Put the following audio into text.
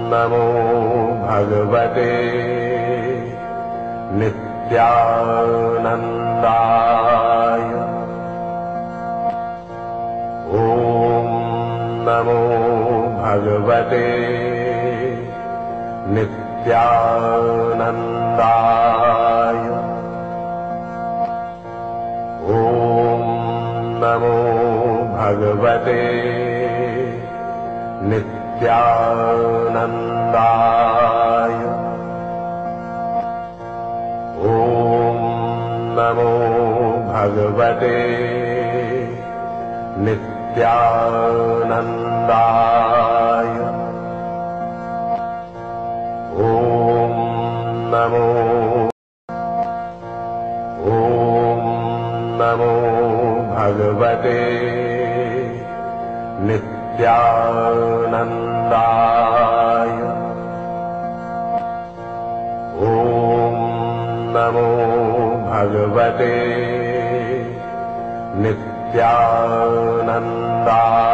नमो भगवते नित्यानन्दाय। ॐ नमो भगवते नित्यानन्दाय। ॐ नमो भगवते नित्यानन्दाय। ॐ नमो भगवते नित्यानन्दाय। ॐ नमो भगवते नित्यानन्दाय। ॐ नमो भगवते नित्यानन्दाय।